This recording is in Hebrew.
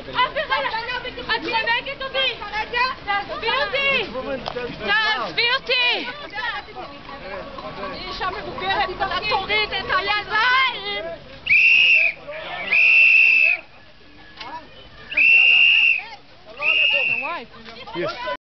אף אחד, את מנהגת אותי! תעזבי אותי! תעזבי אותי! אני אישה מבוגרת, תוריד את הידיים! Yes.